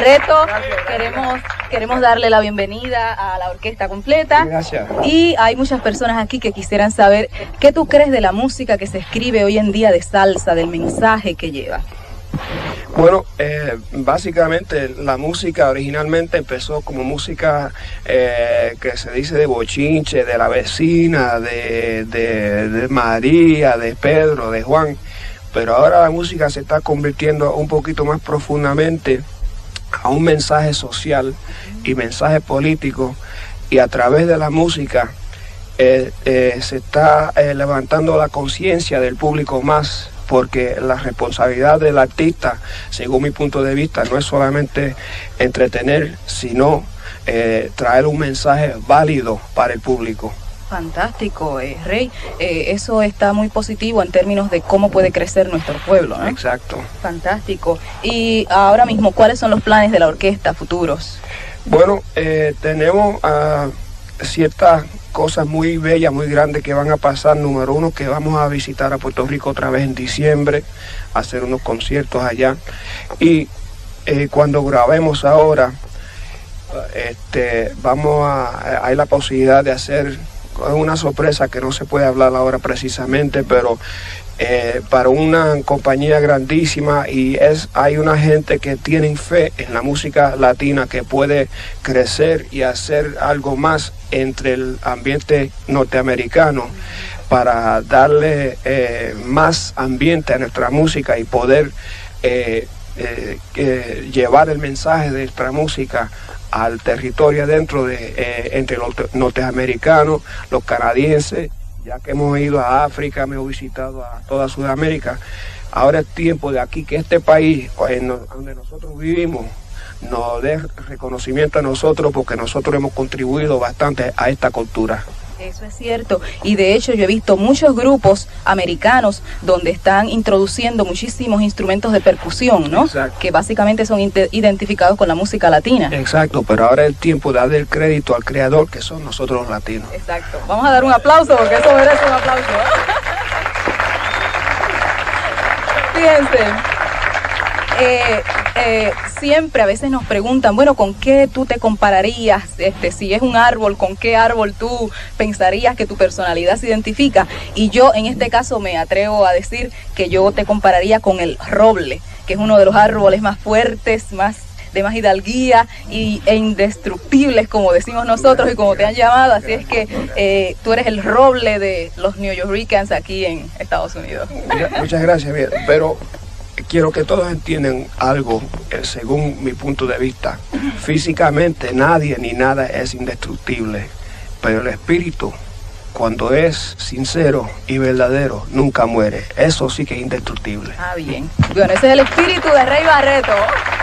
Barreto, queremos darle la bienvenida a la orquesta completa. Gracias. Y hay muchas personas aquí que quisieran saber qué tú crees de la música que se escribe hoy en día de salsa, del mensaje que lleva. Bueno, básicamente la música originalmente empezó como música que se dice de bochinche, de la vecina, de María, de Pedro, de Juan, pero ahora la música se está convirtiendo un poquito más profundamente a un mensaje social y mensaje político, y a través de la música se está levantando la conciencia del público más, porque la responsabilidad del artista, según mi punto de vista, no es solamente entretener, sino traer un mensaje válido para el público. Fantástico, Rey. Eso está muy positivo en términos de cómo puede crecer nuestro pueblo, ¿no? Exacto. Fantástico. Y ahora mismo, ¿cuáles son los planes de la orquesta futuros? Bueno, tenemos ciertas cosas muy bellas, muy grandes que van a pasar. Número uno, que vamos a visitar a Puerto Rico otra vez en diciembre, a hacer unos conciertos allá. Y cuando grabemos ahora, hay la posibilidad de hacer una sorpresa que no se puede hablar ahora precisamente, pero para una compañía grandísima, y hay una gente que tiene fe en la música latina que puede crecer y hacer algo más entre el ambiente norteamericano para darle más ambiente a nuestra música y poder llevar el mensaje de nuestra música al territorio dentro de entre los norteamericanos, los canadienses. Ya que hemos ido a África, hemos visitado a toda Sudamérica, ahora es tiempo de aquí que este país, donde nosotros vivimos, nos dé reconocimiento a nosotros, porque nosotros hemos contribuido bastante a esta cultura. Eso es cierto, y de hecho yo he visto muchos grupos americanos donde están introduciendo muchísimos instrumentos de percusión, ¿no? Exacto. Que básicamente son identificados con la música latina. Exacto, pero ahora es el tiempo de darle el crédito al creador, que son nosotros los latinos. Exacto. Vamos a dar un aplauso, porque eso merece un aplauso. Fíjense. Siempre a veces nos preguntan, bueno, ¿con qué tú te compararías? Si es un árbol, ¿con qué árbol tú pensarías que tu personalidad se identifica? Y yo en este caso me atrevo a decir que yo te compararía con el roble, que es uno de los árboles más fuertes, de más hidalguía e indestructibles, como decimos nosotros y como te han llamado. Así es que tú eres el roble de los New Yorkers aquí en Estados Unidos. Muchas gracias, bien, pero quiero que todos entiendan algo, según mi punto de vista. Físicamente nadie ni nada es indestructible, pero el espíritu, cuando es sincero y verdadero, nunca muere. Eso sí que es indestructible. Ah, bien. Bueno, ese es el espíritu de Rey Barreto.